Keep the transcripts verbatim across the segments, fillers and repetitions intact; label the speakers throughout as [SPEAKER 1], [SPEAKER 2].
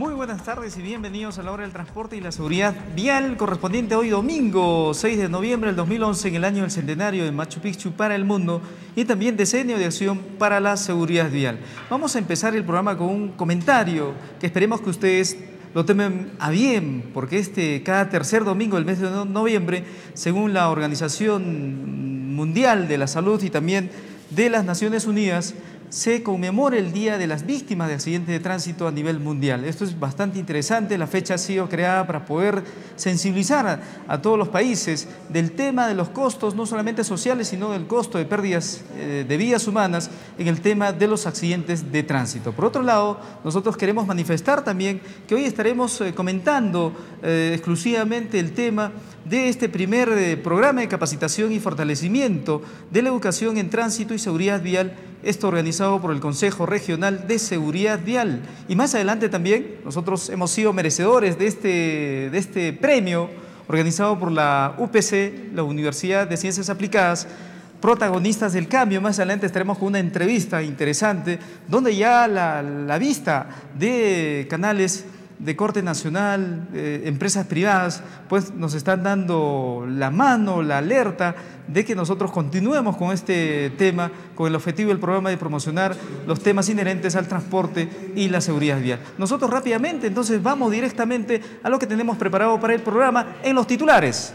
[SPEAKER 1] Muy buenas tardes y bienvenidos a la hora del transporte y la seguridad vial correspondiente hoy domingo seis de noviembre del dos mil once en el año del centenario de Machu Picchu para el mundo y también decenio de acción para la seguridad vial. Vamos a empezar el programa con un comentario que esperemos que ustedes lo tomen a bien, porque este cada tercer domingo del mes de noviembre, según la Organización Mundial de la Salud y también de las Naciones Unidas, se conmemora el Día de las Víctimas de Accidentes de Tránsito a nivel mundial. Esto es bastante interesante, la fecha ha sido creada para poder sensibilizar a, a todos los países del tema de los costos, no solamente sociales, sino del costo de pérdidas eh, de vidas humanas en el tema de los accidentes de tránsito. Por otro lado, nosotros queremos manifestar también que hoy estaremos eh, comentando eh, exclusivamente el tema de este primer eh, programa de capacitación y fortalecimiento de la educación en tránsito y seguridad vial, esto organizado por el Consejo Regional de Seguridad Vial. Y más adelante también nosotros hemos sido merecedores de este, de este premio organizado por la U P C, la Universidad de Ciencias Aplicadas, protagonistas del cambio. Más adelante estaremos con una entrevista interesante donde ya la, la vista de canales de corte nacional, eh, empresas privadas, pues nos están dando la mano, la alerta de que nosotros continuemos con este tema, con el objetivo del programa de promocionar los temas inherentes al transporte y la seguridad vial. Nosotros rápidamente, entonces, vamos directamente a lo que tenemos preparado para el programa en los titulares.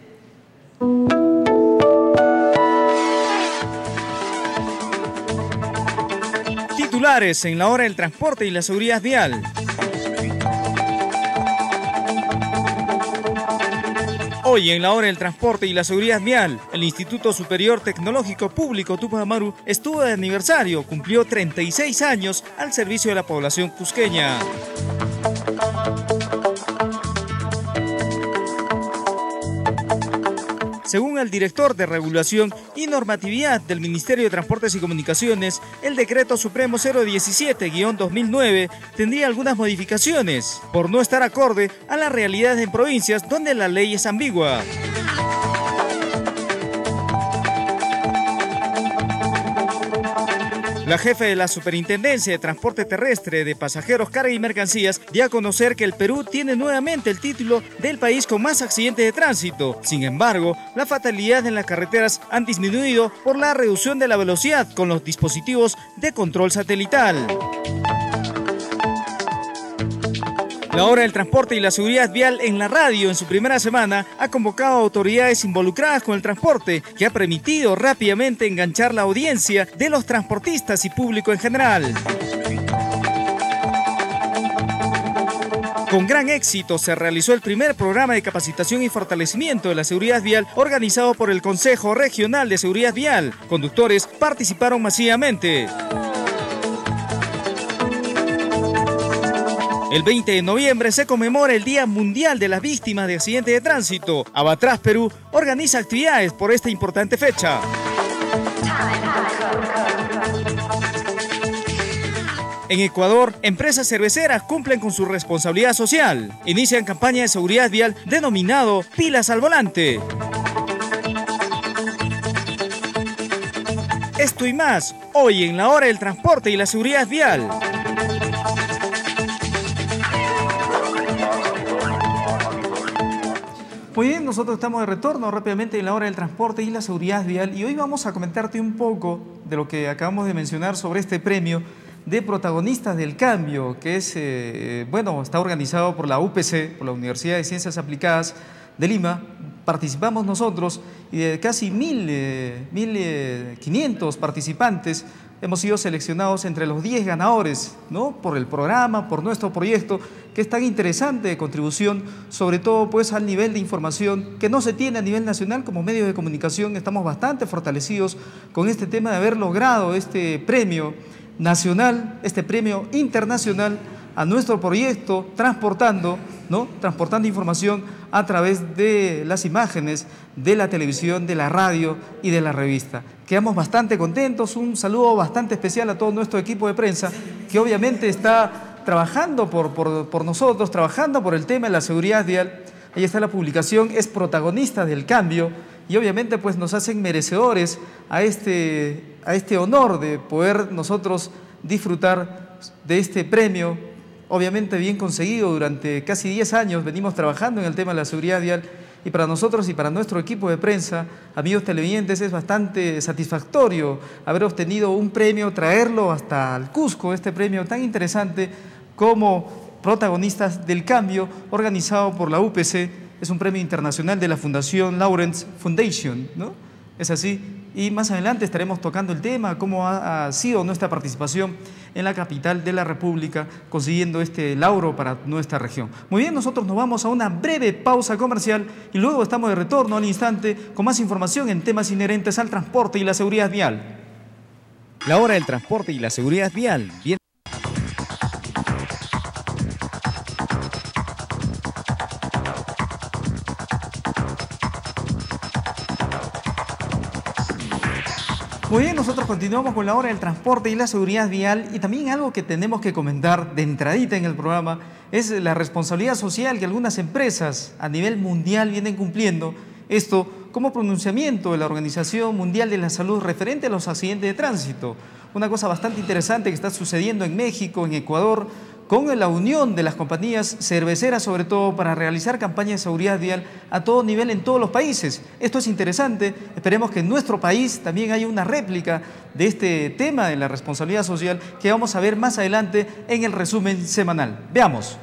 [SPEAKER 1] Titulares en la hora del transporte y la seguridad vial. Hoy en la hora del transporte y la seguridad vial, el Instituto Superior Tecnológico Público Tupac Amaru estuvo de aniversario, cumplió treinta y seis años al servicio de la población cusqueña. Según el director de Regulación y Normatividad del Ministerio de Transportes y Comunicaciones, el Decreto Supremo cero diecisiete guión dos mil nueve tendría algunas modificaciones, por no estar acorde a las realidades en provincias donde la ley es ambigua. La jefe de la Superintendencia de Transporte Terrestre de Pasajeros, Carga y Mercancías dio a conocer que el Perú tiene nuevamente el título del país con más accidentes de tránsito. Sin embargo, las fatalidades en las carreteras han disminuido por la reducción de la velocidad con los dispositivos de control satelital. La hora del transporte y la seguridad vial en la radio en su primera semana ha convocado a autoridades involucradas con el transporte, que ha permitido rápidamente enganchar la audiencia de los transportistas y público en general. Con gran éxito se realizó el primer programa de capacitación y fortalecimiento de la seguridad vial organizado por el Consejo Regional de Seguridad Vial. Conductores participaron masivamente. El veinte de noviembre se conmemora el Día Mundial de las Víctimas de Accidentes de Tránsito. Avatraz Perú organiza actividades por esta importante fecha. En Ecuador, empresas cerveceras cumplen con su responsabilidad social. Inician campaña de seguridad vial denominado Pilas al Volante. Esto y más, hoy en la hora del transporte y la seguridad vial. Muy bien, nosotros estamos de retorno rápidamente en la hora del transporte y la seguridad vial y hoy vamos a comentarte un poco de lo que acabamos de mencionar sobre este premio de protagonistas del cambio, que es, eh, bueno, está organizado por la U P C, por la Universidad de Ciencias Aplicadas de Lima. Participamos nosotros y de casi mil, eh, mil eh, quinientos participantes hemos sido seleccionados entre los diez ganadores, ¿no? Por el programa, por nuestro proyecto, que es tan interesante de contribución, sobre todo pues al nivel de información que no se tiene a nivel nacional como medios de comunicación. Estamos bastante fortalecidos con este tema de haber logrado este premio nacional, este premio internacional a nuestro proyecto, transportando, ¿no? transportando información a través de las imágenes, de la televisión, de la radio y de la revista. Quedamos bastante contentos, un saludo bastante especial a todo nuestro equipo de prensa que obviamente está trabajando por, por, por nosotros, trabajando por el tema de la seguridad vial. Ahí está la publicación, es protagonista del cambio y obviamente pues nos hacen merecedores a este, a este honor de poder nosotros disfrutar de este premio obviamente bien conseguido. Durante casi diez años venimos trabajando en el tema de la seguridad vial y para nosotros y para nuestro equipo de prensa, amigos televidentes, es bastante satisfactorio haber obtenido un premio, traerlo hasta el Cusco, este premio tan interesante como protagonistas del cambio, organizado por la U P C. Es un premio internacional de la Fundación Lawrence Foundation, ¿no? Es así. Y más adelante estaremos tocando el tema, cómo ha, ha sido nuestra participación en la capital de la República, consiguiendo este lauro para nuestra región. Muy bien, nosotros nos vamos a una breve pausa comercial y luego estamos de retorno al instante con más información en temas inherentes al transporte y la seguridad vial.
[SPEAKER 2] La hora del transporte y la seguridad vial. Bien.
[SPEAKER 1] Muy bien, nosotros continuamos con la hora del transporte y la seguridad vial y también algo que tenemos que comentar de entradita en el programa es la responsabilidad social que algunas empresas a nivel mundial vienen cumpliendo. Esto como pronunciamiento de la Organización Mundial de la Salud referente a los accidentes de tránsito. Una cosa bastante interesante que está sucediendo en México, en Ecuador, con la unión de las compañías cerveceras, sobre todo para realizar campañas de seguridad vial a todo nivel en todos los países. Esto es interesante, esperemos que en nuestro país también haya una réplica de este tema de la responsabilidad social que vamos a ver más adelante en el resumen semanal. Veamos.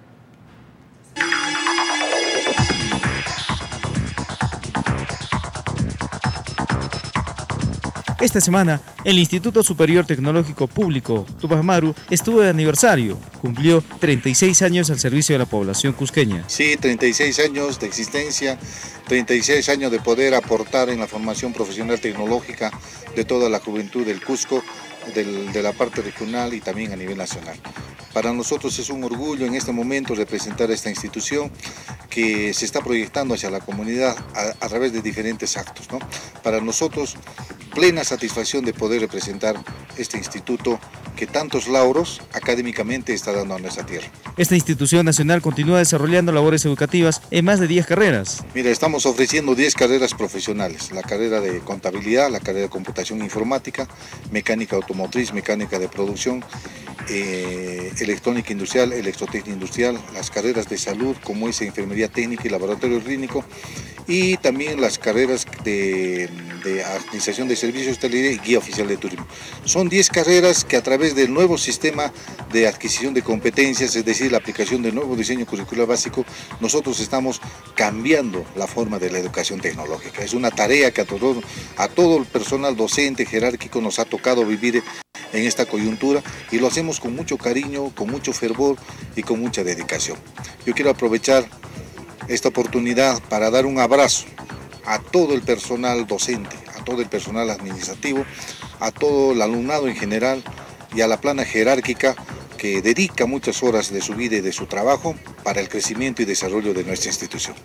[SPEAKER 2] Esta semana, el Instituto Superior Tecnológico Público Tupac Amaru estuvo de aniversario. Cumplió treinta y seis años al servicio de la población cusqueña.
[SPEAKER 3] Sí, treinta y seis años de existencia, treinta y seis años de poder aportar en la formación profesional tecnológica de toda la juventud del Cusco, del, de la parte regional y también a nivel nacional. Para nosotros es un orgullo en este momento representar a esta institución que se está proyectando hacia la comunidad a, a través de diferentes actos, ¿no? Para nosotros, plena satisfacción de poder representar este instituto que tantos lauros académicamente está dando a nuestra tierra.
[SPEAKER 2] Esta institución nacional continúa desarrollando labores educativas en más de diez carreras.
[SPEAKER 3] Mira, estamos ofreciendo diez carreras profesionales, la carrera de contabilidad, la carrera de computación informática, mecánica automotriz, mecánica de producción, eh, electrónica industrial, electrotecnia industrial, las carreras de salud como es enfermería técnica y laboratorio clínico, y también las carreras de, de administración de servicios, hostelería y guía oficial de turismo. Son diez carreras que a través del nuevo sistema de adquisición de competencias, es decir, la aplicación del nuevo diseño curricular básico, nosotros estamos cambiando la forma de la educación tecnológica. Es una tarea que a todo, a todo el personal docente jerárquico nos ha tocado vivir en esta coyuntura y lo hacemos con mucho cariño, con mucho fervor y con mucha dedicación. Yo quiero aprovechar esta oportunidad para dar un abrazo a todo el personal docente, a todo el personal administrativo, a todo el alumnado en general y a la plana jerárquica que dedica muchas horas de su vida y de su trabajo para el crecimiento y desarrollo de nuestra institución.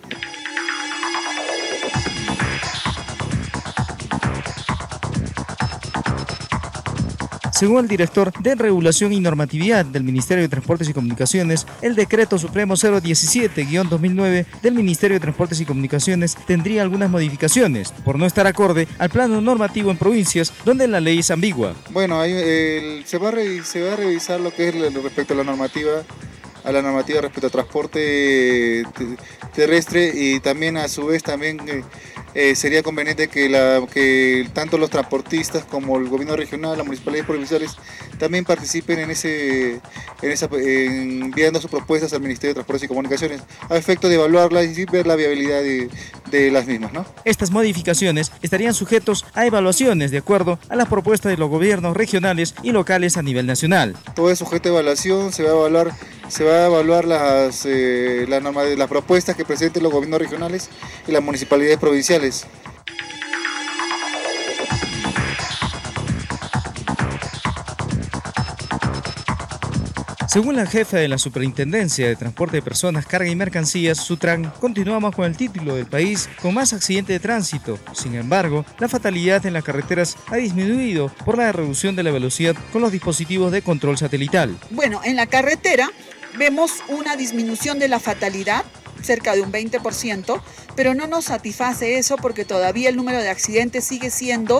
[SPEAKER 2] Según el director de Regulación y Normatividad del Ministerio de Transportes y Comunicaciones, el Decreto Supremo cero diecisiete guión dos mil nueve del Ministerio de Transportes y Comunicaciones tendría algunas modificaciones por no estar acorde al plano normativo en provincias donde la ley es ambigua.
[SPEAKER 4] Bueno, ahí, eh, se, va a se va a revisar lo que es respecto a la normativa, a la normativa respecto a transporte terrestre y también a su vez también eh, eh, sería conveniente que, la, que tanto los transportistas como el gobierno regional, las municipalidades provinciales también participen en ese, en esa, en, enviando sus propuestas al Ministerio de Transportes y Comunicaciones a efecto de evaluarlas y ver la viabilidad de, de las mismas, ¿no?
[SPEAKER 2] Estas modificaciones estarían sujetos a evaluaciones de acuerdo a las propuestas de los gobiernos regionales y locales a nivel nacional.
[SPEAKER 4] Todo es sujeto a evaluación, se va a evaluar Se va a evaluar las, eh, la norma, las propuestas que presenten los gobiernos regionales y las municipalidades provinciales.
[SPEAKER 2] Según la jefa de la Superintendencia de Transporte de Personas, Carga y Mercancías, Sutran, continuamos con el título del país con más accidentes de tránsito. Sin embargo, la fatalidad en las carreteras ha disminuido por la reducción de la velocidad con los dispositivos de control satelital.
[SPEAKER 5] Bueno, en la carretera vemos una disminución de la fatalidad, cerca de un veinte por ciento, pero no nos satisface eso porque todavía el número de accidentes sigue siendo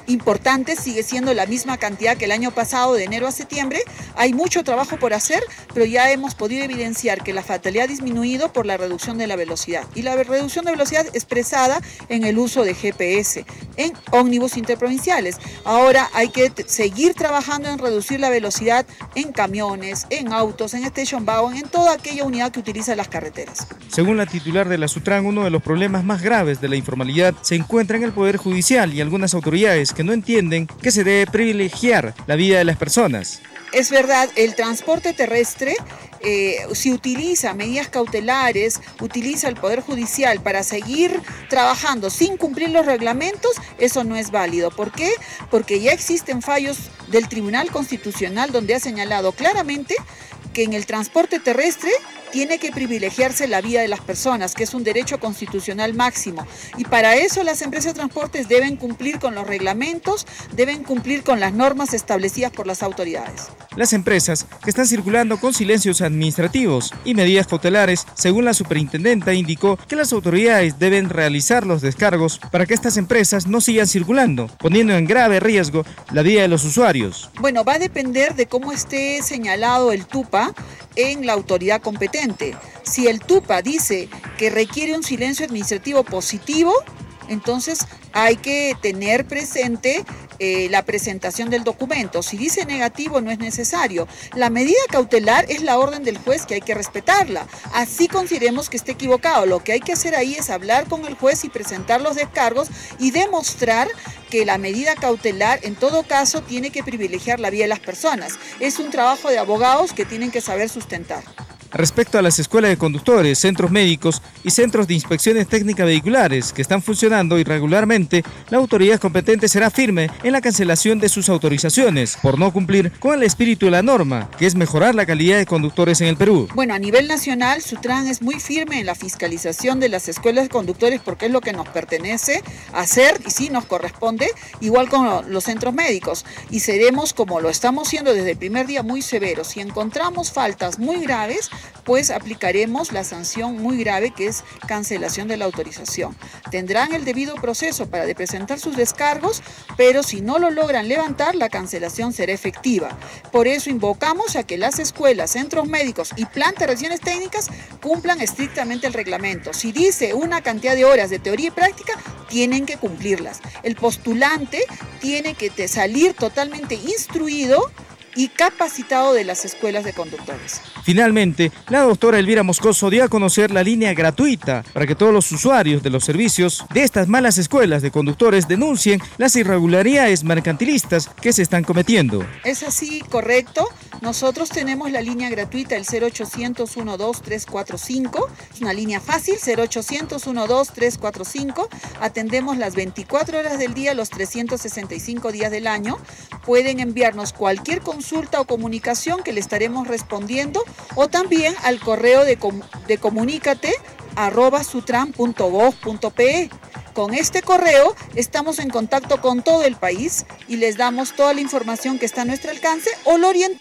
[SPEAKER 5] importante, sigue siendo la misma cantidad que el año pasado de enero a septiembre. Hay mucho trabajo por hacer, pero ya hemos podido evidenciar que la fatalidad ha disminuido por la reducción de la velocidad. Y la reducción de velocidad expresada en el uso de G P S en ómnibus interprovinciales. Ahora hay que seguir trabajando en reducir la velocidad en camiones, en autos, en station wagon, en toda aquella unidad que utiliza las carreteras.
[SPEAKER 2] Según la titular de la SUTRAN, uno de los problemas más graves de la informalidad se encuentra en el Poder Judicial y algunas autoridades que no entienden que se debe privilegiar la vida de las personas.
[SPEAKER 5] Es verdad, el transporte terrestre, eh, si utiliza medidas cautelares, utiliza el Poder Judicial para seguir trabajando sin cumplir los reglamentos, eso no es válido. ¿Por qué? Porque ya existen fallos del Tribunal Constitucional donde ha señalado claramente que en el transporte terrestre tiene que privilegiarse la vida de las personas, que es un derecho constitucional máximo. Y para eso las empresas de transportes deben cumplir con los reglamentos, deben cumplir con las normas establecidas por las autoridades.
[SPEAKER 2] Las empresas que están circulando con silencios administrativos y medidas cautelares, según la superintendenta, indicó que las autoridades deben realizar los descargos para que estas empresas no sigan circulando, poniendo en grave riesgo la vida de los usuarios.
[SPEAKER 5] Bueno, va a depender de cómo esté señalado el TUPA en la autoridad competente. Si el TUPA dice que requiere un silencio administrativo positivo, entonces hay que tener presente eh, la presentación del documento. Si dice negativo, no es necesario. La medida cautelar es la orden del juez que hay que respetarla. Así consideremos que esté equivocado. Lo que hay que hacer ahí es hablar con el juez y presentar los descargos y demostrar que la medida cautelar en todo caso tiene que privilegiar la vida de las personas. Es un trabajo de abogados que tienen que saber sustentar.
[SPEAKER 2] Respecto a las escuelas de conductores, centros médicos y centros de inspecciones técnicas vehiculares que están funcionando irregularmente, la autoridad competente será firme en la cancelación de sus autorizaciones por no cumplir con el espíritu de la norma, que es mejorar la calidad de conductores en el Perú.
[SPEAKER 5] Bueno, a nivel nacional, SUTRAN es muy firme en la fiscalización de las escuelas de conductores porque es lo que nos pertenece hacer y sí nos corresponde, igual con los centros médicos. Y seremos, como lo estamos haciendo desde el primer día, muy severos. Si encontramos faltas muy graves, pues aplicaremos la sanción muy grave que es cancelación de la autorización. Tendrán el debido proceso para de presentar sus descargos, pero si no lo logran levantar, la cancelación será efectiva. Por eso invocamos a que las escuelas, centros médicos y plantas de revisiones técnicas cumplan estrictamente el reglamento. Si dice una cantidad de horas de teoría y práctica, tienen que cumplirlas. El postulante tiene que salir totalmente instruido y capacitado de las escuelas de conductores.
[SPEAKER 2] Finalmente, la doctora Elvira Moscoso dio a conocer la línea gratuita para que todos los usuarios de los servicios de estas malas escuelas de conductores denuncien las irregularidades mercantilistas que se están cometiendo.
[SPEAKER 5] Es así, correcto. Nosotros tenemos la línea gratuita, el cero ochocientos, doce, tres cuatro cinco. Es una línea fácil, cero ochocientos, doce, tres cuatro cinco. Atendemos las veinticuatro horas del día, los trescientos sesenta y cinco días del año. Pueden enviarnos cualquier consulta o comunicación que le estaremos respondiendo, o también al correo de, com de comunícate arroba sutran punto gov punto pe. Con este correo estamos en contacto con todo el país y les damos toda la información que está a nuestro alcance o lo orientamos.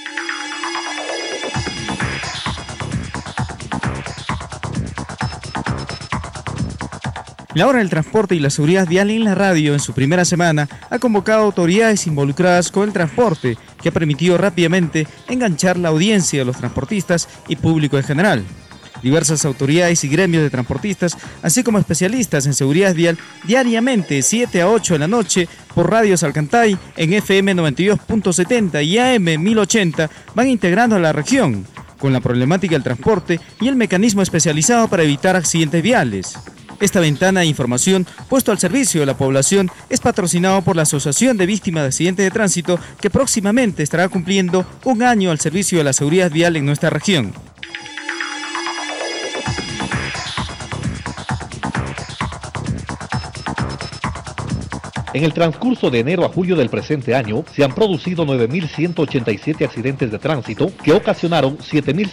[SPEAKER 2] La Hora del Transporte y la Seguridad Vial en la radio en su primera semana ha convocado a autoridades involucradas con el transporte, que ha permitido rápidamente enganchar la audiencia de los transportistas y público en general. Diversas autoridades y gremios de transportistas, así como especialistas en seguridad vial, diariamente siete a ocho de la noche por Radio Salcantay en F M noventa y dos punto setenta y A M mil ochenta van integrando a la región con la problemática del transporte y el mecanismo especializado para evitar accidentes viales. Esta ventana de información puesto al servicio de la población es patrocinado por la Asociación de Víctimas de Accidentes de Tránsito, que próximamente estará cumpliendo un año al servicio de la seguridad vial en nuestra región.
[SPEAKER 6] En el transcurso de enero a julio del presente año, se han producido nueve mil ciento ochenta y siete accidentes de tránsito que ocasionaron siete mil